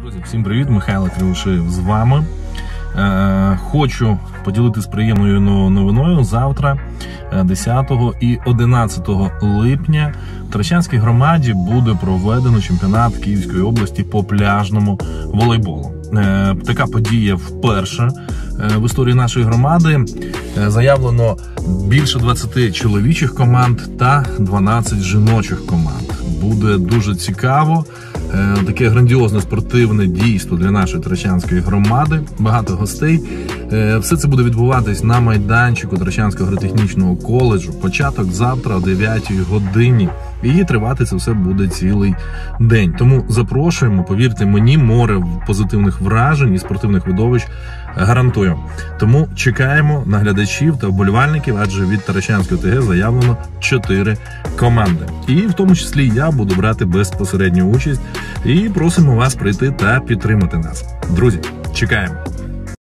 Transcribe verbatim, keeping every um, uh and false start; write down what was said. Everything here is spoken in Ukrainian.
Друзі, всім привіт! Михайло Кривошеєв з вами. Е, хочу поділитися приємною новиною. Завтра, десятого і одинадцятого липня, в Таращанській громаді буде проведено чемпіонат Київської області по пляжному волейболу. Е, така подія вперше в історії нашої громади. Заявлено більше двадцяти чоловічих команд та дванадцять жіночих команд. Буде дуже цікаво. Таке грандіозне спортивне дійство для нашої Таращанської громади. Багато гостей. Все це буде відбуватись на майданчику Таращанського агротехнічного коледжу. Початок завтра о дев'ятій годині. І тривати це все буде цілий день. Тому запрошуємо, повірте мені, море позитивних вражень і спортивних видовищ гарантую. Тому чекаємо на глядачів та вболівальників, адже від Таращанської ОТГ заявлено чотири команди. І в тому числі я буду брати безпосередню участь. І просимо вас прийти та підтримати нас. Друзі, чекаємо!